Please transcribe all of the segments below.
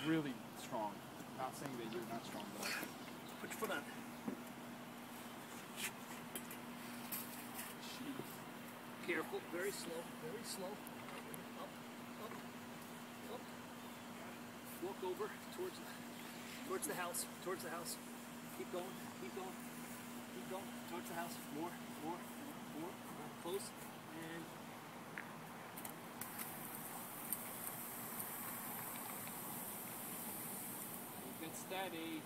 really strong. Not saying that you're not strong, but Put your foot on. Careful, very slow, very slow. Up, up, up. Walk over towards the house, towards the house. Keep going, keep going, keep going, towards the house. More. Close, and get steady.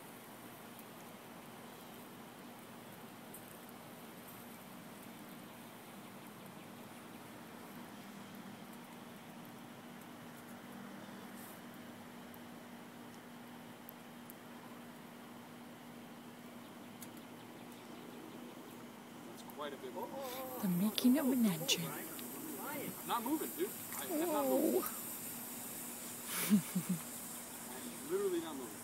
Quite a bit more. The making of an engine. I'm not moving, dude. I'm not moving. I'm literally not moving.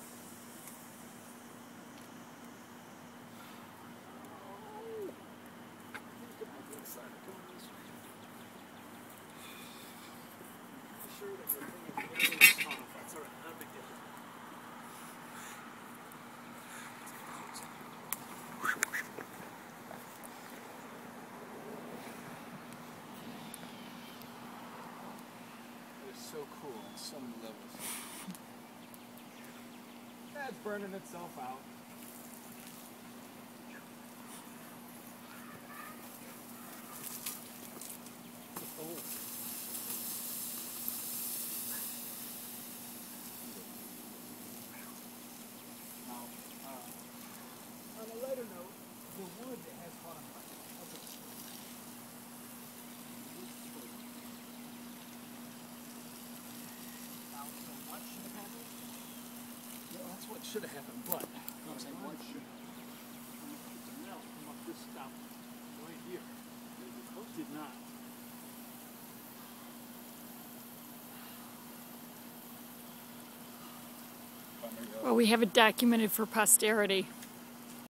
That's all right, not a big deal. So cool on so many levels. That's burning itself out. Oh. Now, on a lighter note, the wood has caught on fire. That's what should have happened, but I'm saying what should the melt come up this spout right here. The coast did not. Well, we have it documented for posterity.